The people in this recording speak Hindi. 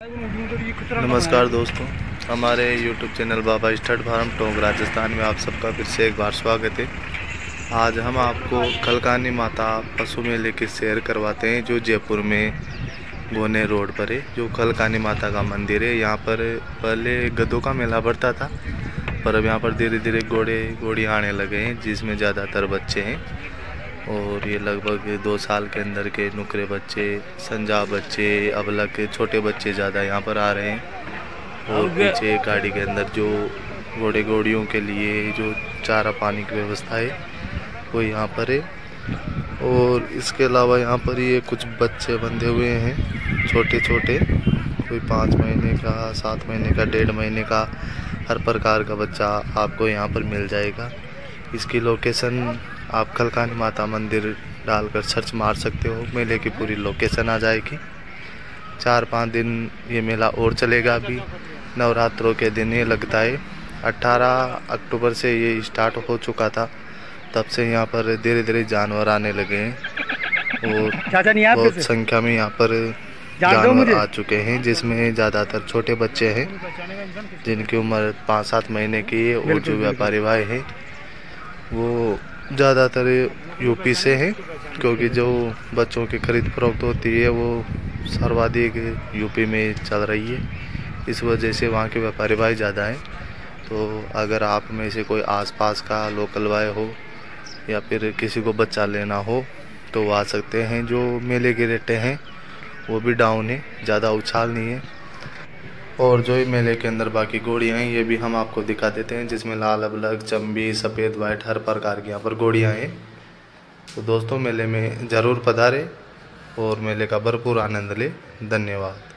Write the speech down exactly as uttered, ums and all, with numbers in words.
नमस्कार दोस्तों, हमारे YouTube channel Baba stud farm Tonk Rajasthan में आप सबका फिर से एक बार स्वागत है। आज हम आपको खलकानी माता पशु मेले की सैर करवाते हैं जो जयपुर में गोने रोड पर है। जो खलकानी माता का मंदिर है, यहाँ पर पहले गधों का मेला बढ़ता था, पर अब यहाँ पर धीरे धीरे घोड़े घोड़ियाँ आने लगे हैं जिसमें ज़्यादातर बच्चे हैं। और ये लगभग दो साल के अंदर के नुकरे बच्चे, संजा बच्चे, अबला के छोटे बच्चे ज़्यादा यहाँ पर आ रहे हैं। और पीछे गाड़ी के अंदर जो घोड़े घोड़ियों के लिए जो चारा पानी की व्यवस्था है वो यहाँ पर है। और इसके अलावा यहाँ पर ये कुछ बच्चे बंधे हुए हैं छोटे छोटे, कोई पाँच महीने का, सात महीने का, डेढ़ महीने का, हर प्रकार का बच्चा आपको यहाँ पर मिल जाएगा। इसकी लोकेशन आप खलकानी माता मंदिर डालकर सर्च मार सकते हो, मेले की पूरी लोकेशन आ जाएगी। चार पाँच दिन ये मेला और चलेगा। अभी नवरात्रों के दिन ये लगता है। अट्ठारह अक्टूबर से ये स्टार्ट हो चुका था, तब से यहाँ पर धीरे धीरे जानवर आने लगे हैं और बहुत संख्या में यहाँ पर जानवर आ चुके हैं, जिसमें ज़्यादातर छोटे बच्चे हैं जिनकी उम्र पाँच सात महीने की है। और जो व्यापारी भाई हैं वो ज़्यादातर यूपी से हैं, क्योंकि जो बच्चों की खरीद फरोख्त होती है वो सर्वाधिक यूपी में चल रही है। इस वजह से वहाँ के व्यापारी भाई ज़्यादा हैं। तो अगर आप में से कोई आसपास का लोकल भाई हो या फिर किसी को बच्चा लेना हो तो वो आ सकते हैं। जो मेले के रेटें हैं वो भी डाउन है, ज़्यादा उछाल नहीं है। और जो ही मेले के अंदर बाकी घोड़ियाँ हैं ये भी हम आपको दिखा देते हैं, जिसमें लाल, अबलग, चंबी, सफ़ेद, वाइट, हर प्रकार की यहाँ पर घोड़ियाँ हैं। तो दोस्तों मेले में ज़रूर पधारें और मेले का भरपूर आनंद लें। धन्यवाद।